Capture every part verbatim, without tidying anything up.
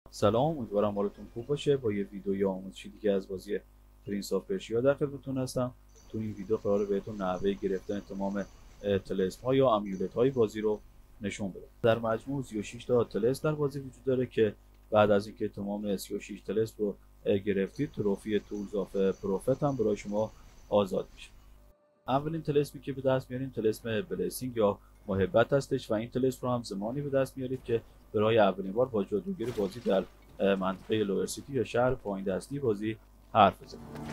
سلام، امیدوارم حالتون خوب باشه. با یه ویدیوی آموزشی دیگه از بازی پرنس آف پرشیا در خدمتتون هستم. تو این ویدیو قراره بهتون نحوه گرفتن تمام طلسم ها یا امولت های بازی رو نشون بدم. در مجموع سی و شش تا طلسم در بازی وجود داره که بعد از اینکه تمام سی و شش طلسم رو گرفتید، تروفی تولز آف پروفت هم برای شما آزاد میشه. اولین طلسمی که به دست میاریم طلسم بلسینگ یا محبت هستش و این طلسم رو هم زمانی به دست میارید که برای اولین بار با جادوگر بازی در منطقه لوئر سیتی یا شهر پایین دستی بازی حرف بزنید.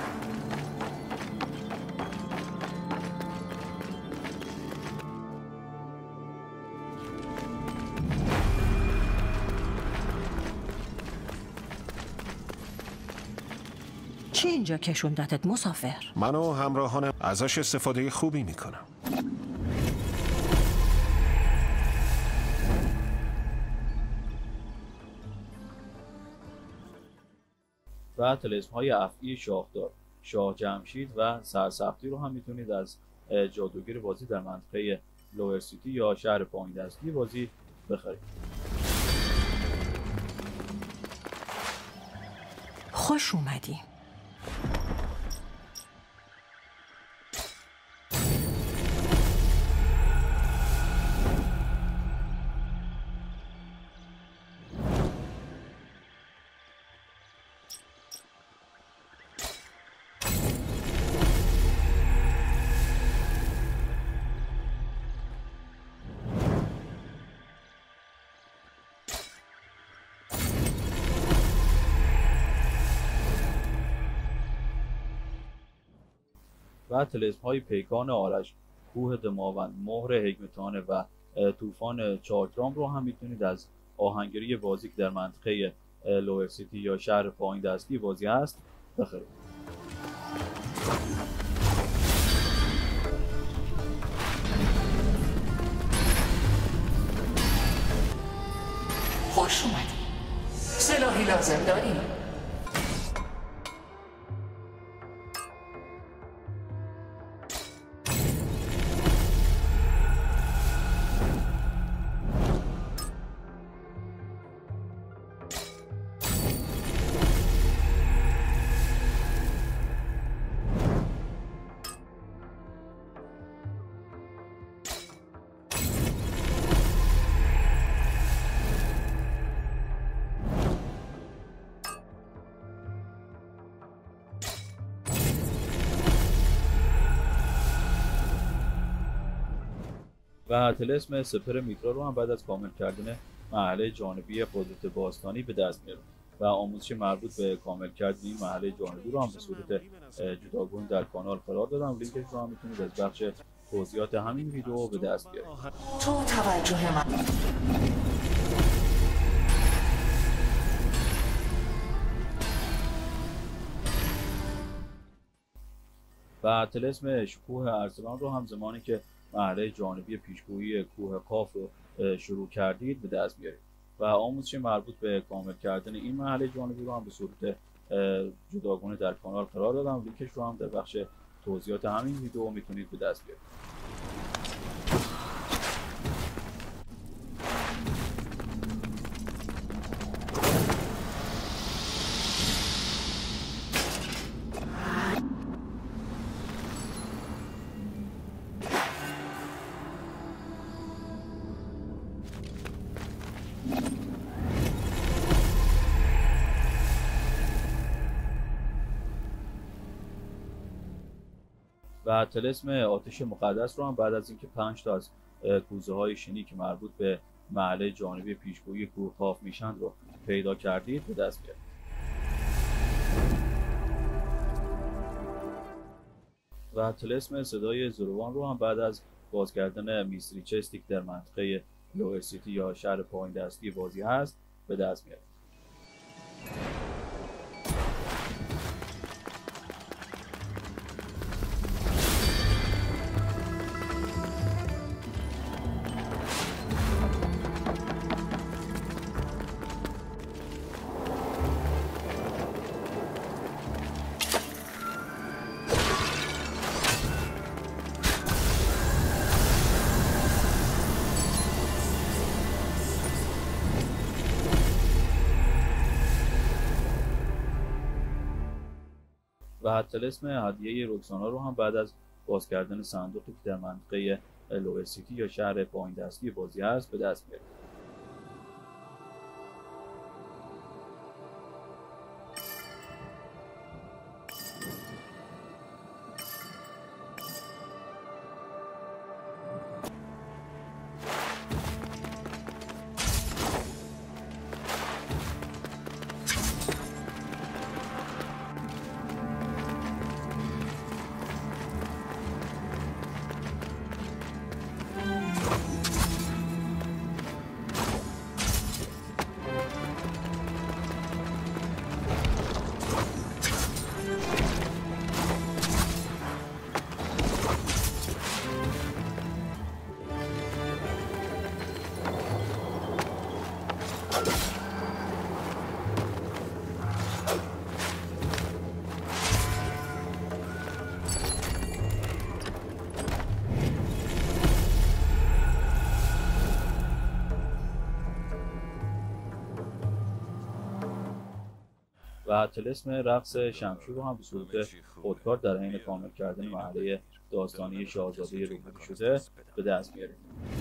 چی اینجا کشوندتت مسافر؟ من و همراهانم ازش استفاده خوبی میکنم. و طلسم های افعی شاهدار، شاه جمشید و سرسختی رو هم میتونید از جادوگر بازی در منطقه لوئر سیتی یا شهر پایین دستی بازی بخرید. خوش اومدی. و طلسم های پیکان آرش، کوه دماوند، مهر حکمتانه و طوفان چاکرام رو هم میتونید از آهنگری بازی که در منطقه لوئر سیتی یا شهر پایین دستی بازی هست بخرید. خوش اومدی. سلاحی لازم داری؟ و طلسم سپر میترا رو هم بعد از کامل کردن مرحله جانبی قدرت باستانی به دست میاریم و آموزش مربوط به کامل کردن این مرحله جانبی رو هم به صورت جداگانه در کانال قرار دادم. لینکش رو هم میتونید از بخش توضیحات همین ویدیو به دست بیارید. تو توجه من و طلسم شکوه ارسلان رو هم زمانی که مرحله جانبی پیشگویی کوه قاف رو شروع کردید به دست بیارید و آموزش مربوط به کامل کردن این مرحله جانبی رو هم به صورت جداگانه در کانال قرار دادم. لینکش رو هم در بخش توضیحات همین ویدیو میتونید به دست بیارید. و طلسم آتش مقدس رو هم بعد از اینکه پنج تا از کوزه های شنی که مربوط به محله جانبی پیشگویی کوه قاف میشن رو پیدا کردید به دست بیارید. و طلسم صدای زروان رو هم بعد از باز کردن میستری چستی که در منطقه لوئر سیتی یا شهر پایین دستی بازی هست به دست میارید. و طلسم هدیه رکسانا رو هم بعد از باز کردن صندوقی که در منطقه لوور سیتی یا شهر پایین دستی بازی هست به دست میارید. و طلسم رقص شمشیر رو هم به صورت خودکار در حین کامل کردن مرحله داستانی شاهزاده روبرو شده به دست میارید.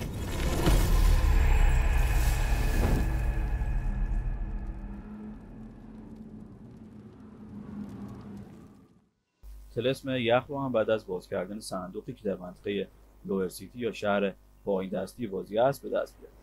طلسم یخ رو هم بعد از باز کردن صندوقی که در منطقه لوور سیتی یا شهر پایین دستی بازی است به دست میارید.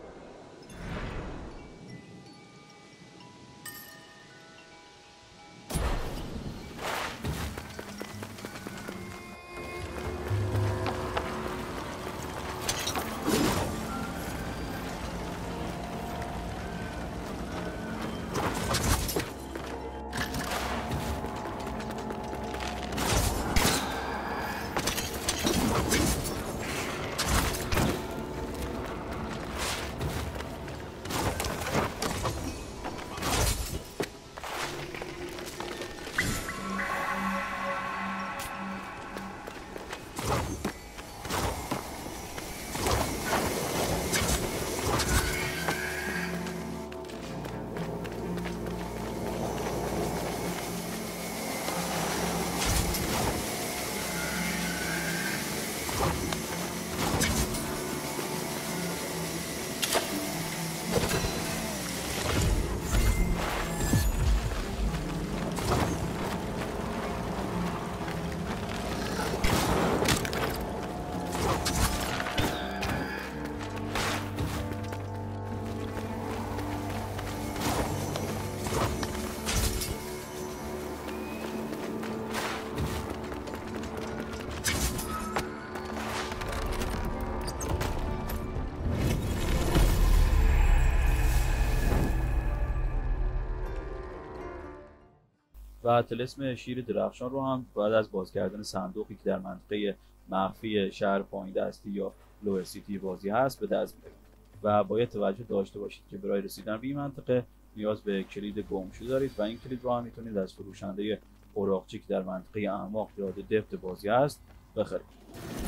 و طلسم شیر درخشان رو هم بعد از باز کردن صندوقی که در منطقه مخفی شهر پایین دستی یا لوور سیتی بازی هست به دست میارید. و باید توجه داشته باشید که برای رسیدن به این منطقه نیاز به کلید گمشده دارید و این کلید رو هم میتونید از فروشنده اوراقچی که در منطقه اعماق یاد دفت بازی هست بخرید.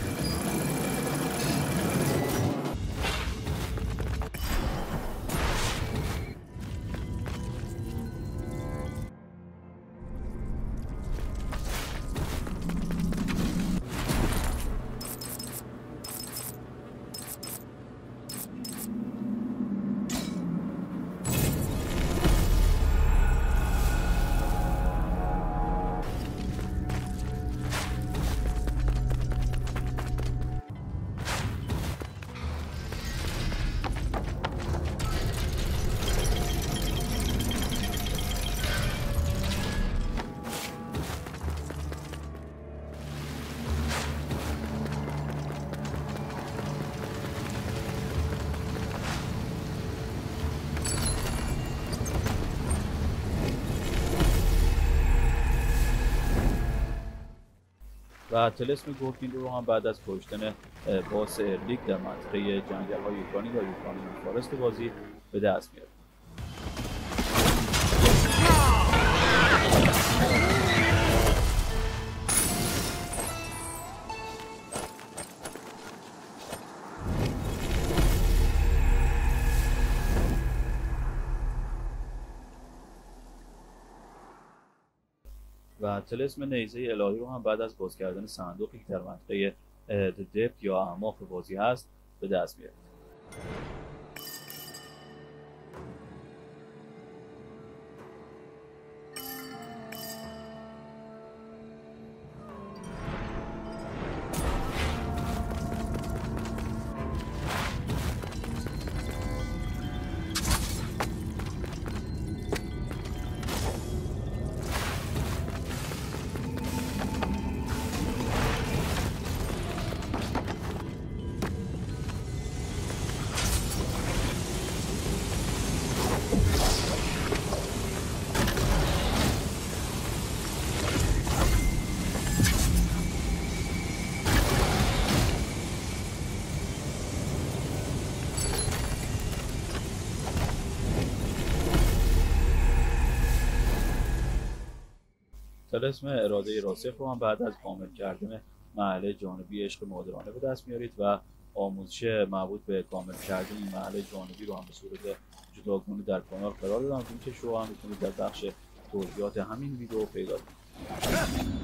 و طلسم گورکین رو هم بعد از کشتن باس ارلیک در منطقه جنگل‌های یوکرانی یا یوکرانی فارست بازی به دست میاد. و طلسم نیزه الهی رو هم بعد از باز کردن صندوقی که در منطقه The Depth یا اعماق بازی هست به دست میارید. طلسم اراده راسخ رو هم بعد از کامل کردن محله جانبی عشق مادرانه به دست میارید و آموزش مربوط به کامل کردن این محله جانبی رو هم به صورت جداگانه در کانال قرار دادم. لینکش رو هم میتونید در بخش توضیحات همین ویدیو پیدا کنید.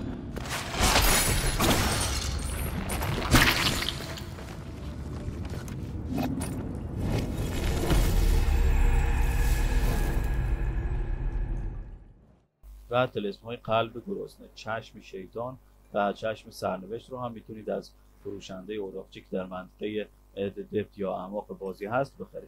و طلسم های قلب گرسنه، چشم شیطان و چشم سرنوشت رو هم میتونید از فروشنده اوراقچی که در منطقه The Depth یا اعماق بازی هست بخرید.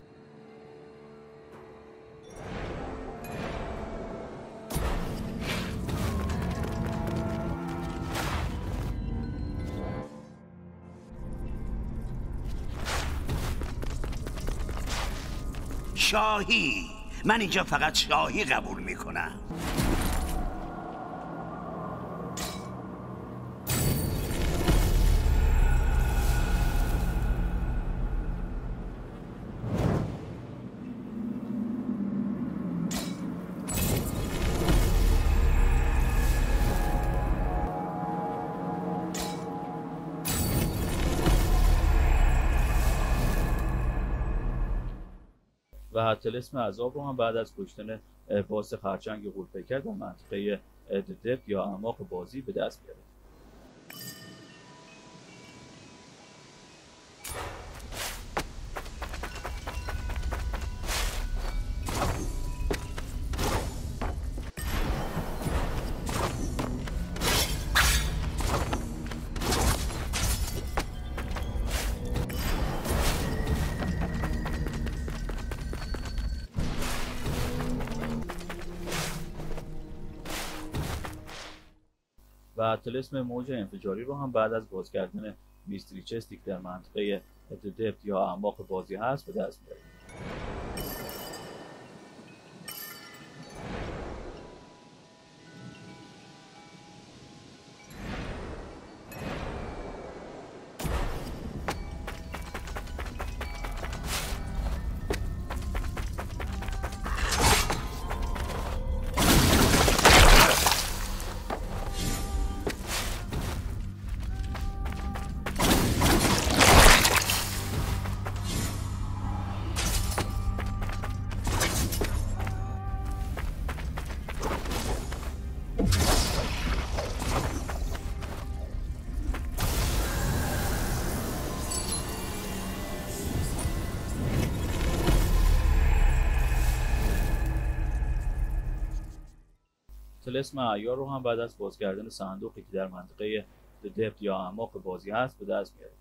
شاهی، من اینجا فقط شاهی قبول میکنم. و طلسم عذاب رو هم بعد از کشتن باس خرچنگ غول‌پیکر در منطقه The Depth یا اعماق بازی به دست میارید. و طلسم موج انفجاری رو هم بعد از باز کردن میستری چستی که در منطقه The Depth یا اعماق بازی هست به دست میارید. طلسم عیار رو هم بعد از باز کردن صندوقی که در منطقه The Depth یا اعماق بازی هست به دست میارید.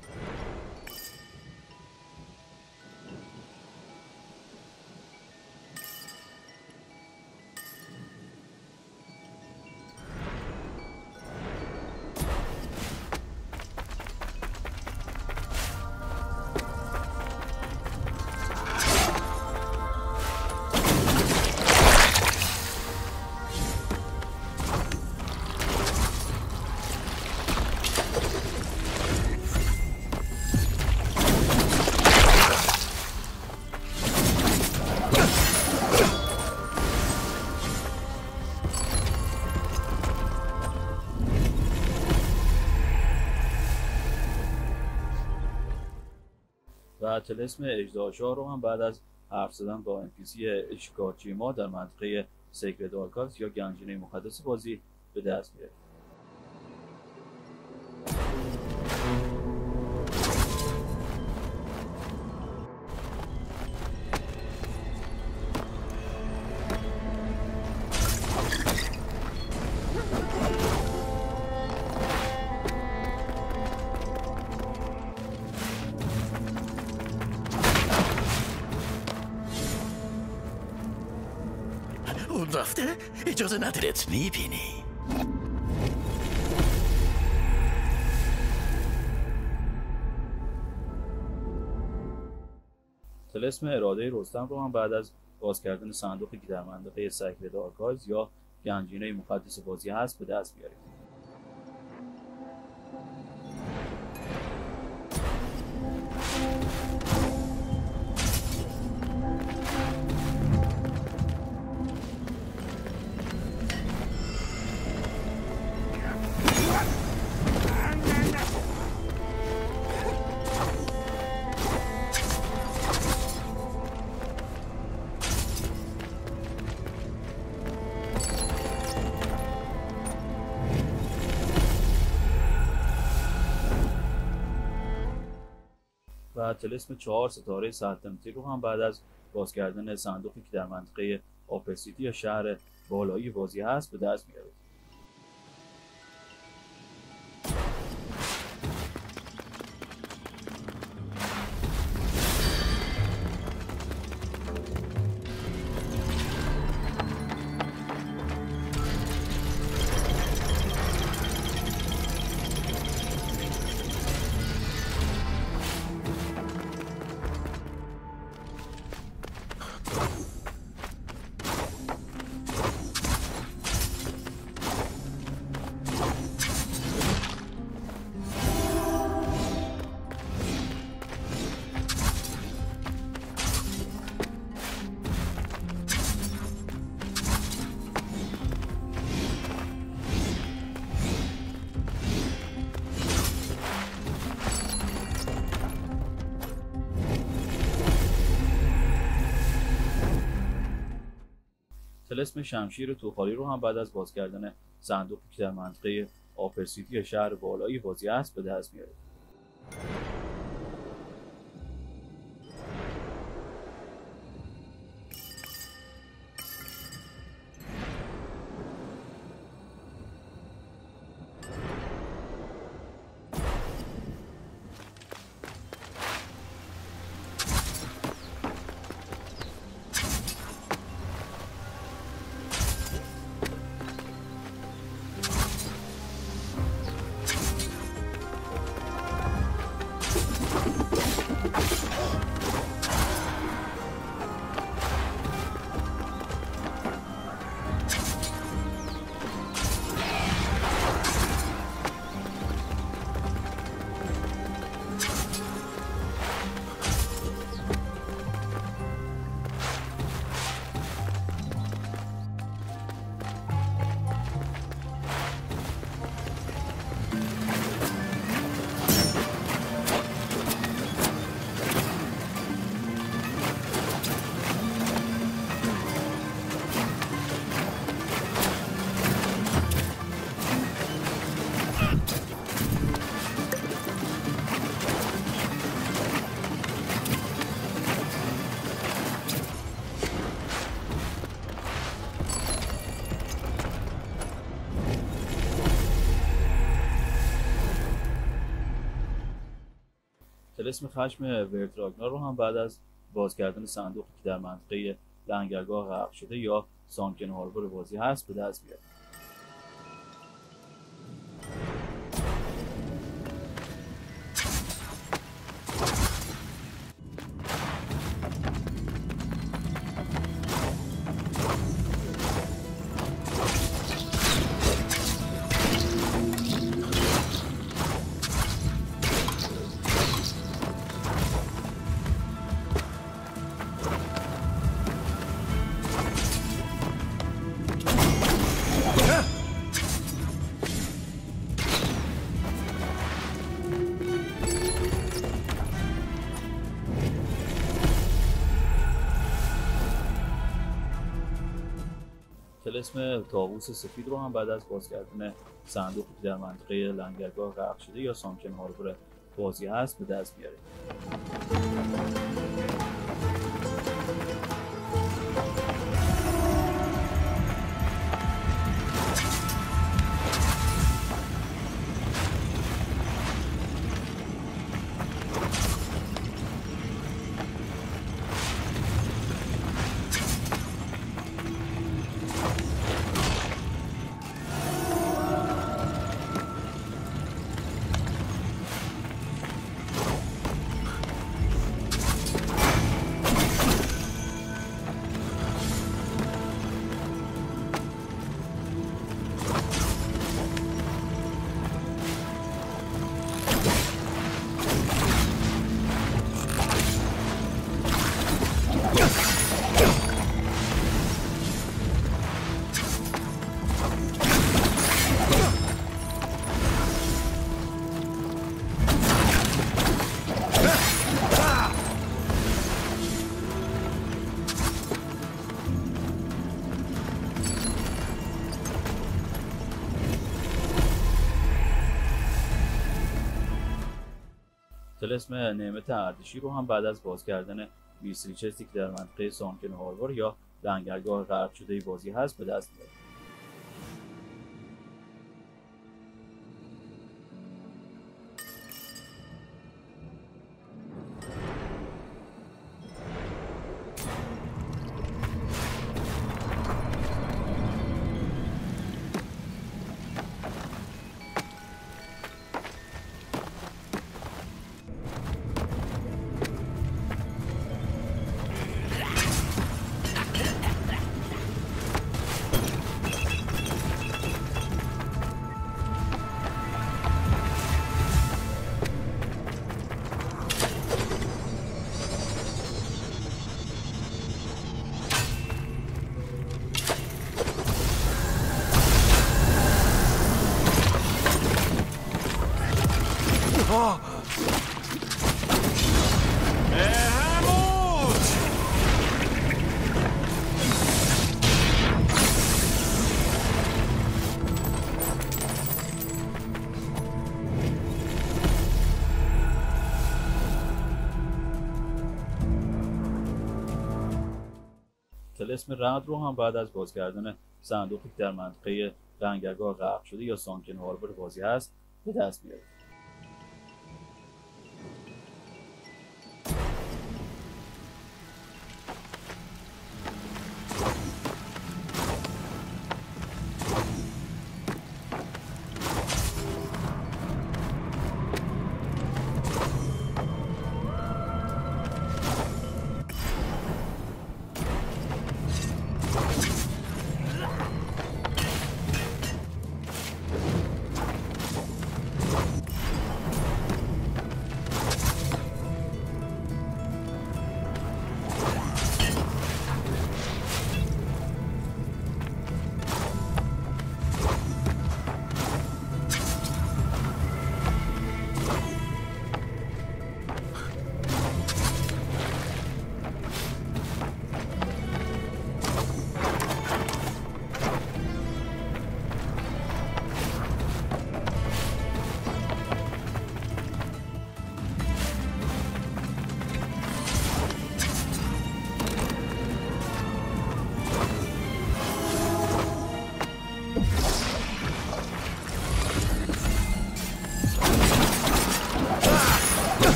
و طلسم اژدهاشاه رو هم بعد از حرف زدن با ان پی سی اشیکاچیما در منطقه سیکرت آرکاس یا گنجینه مقدس بازی به دست بیارید. اون رفته؟ اجازه ندارت میبینی. طلسم اراده رستم رو هم بعد از باز کردن صندوقی که در منطقه سیکرت آرکایز یا گنجینه مقدس بازی هست به دست بیارید. و طلسم چهار ستاره سلطنتی رو هم بعد از باز کردن صندوقی که در منطقه آپرسیتی یا شهر بالایی بازی هست به دست میارید. طلسم شمشیر توخالی رو هم بعد از باز کردن صندوقی که در منطقه آپرسیتی یا شهر بالایی بازی هست به دست میارید. طلسم خشم ورتراگنار رو هم بعد از باز کردن صندوقی که در منطقه لنگرگاه غرق شده یا سانکن هاربور بازی هست به دست بیارید. طلسم طاووس سفید رو هم بعد از باز کردن صندوقی که در منطقه لنگرگاه غرق شده یا سانکن هاربور بازی هست به دست میارید. طلسم نعمت اردشیر رو هم بعد از باز کردن بیست ریچستی که در منطقه سانکن هاربور یا لنگرگاه غرق شده بازی هست به دست میارید. طلسم رعد رو هم بعد از باز کردن صندوقی که در منطقه لنگرگاه غرق شده یا سانکن هاربور بازی هست به دست میارید.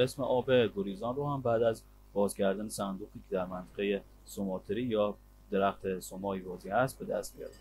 طلسم آب گریزان رو هم بعد از باز کردن صندوقی که در منطقه سوماتری یا درخت سومای بازی هست به دست میارید.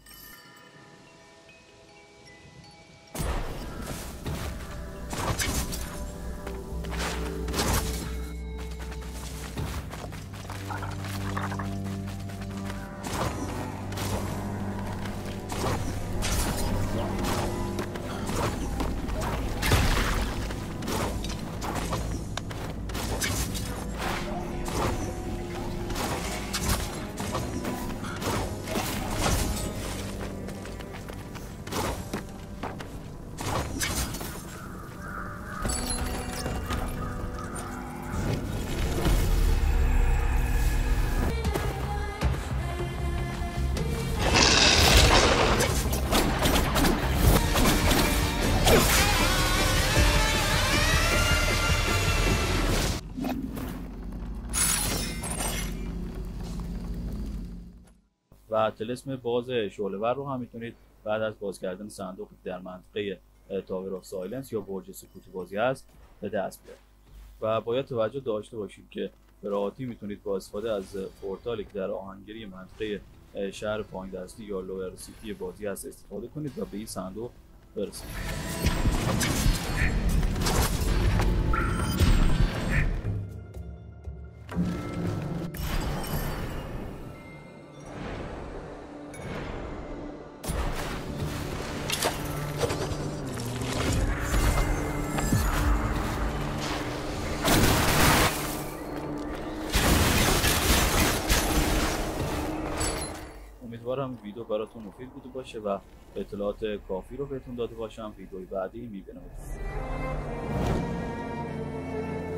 و طلسم باز شعله‌ور رو هم میتونید بعد از باز کردن صندوقی در منطقه تاور آف سایلنس یا برج سکوت بازی هست به دست بیارید. و باید توجه داشته باشید که به راحتی میتونید با استفاده از پورتالی که در آهنگری منطقه شهر پایین دستی یا لوئر سیتی بازی هست استفاده کنید و به این صندوق برسید. امیدوارم ویدیو براتون مفید بوده باشه و اطلاعات کافی رو بهتون داده باشم. ویدیوی بعدی میبینم.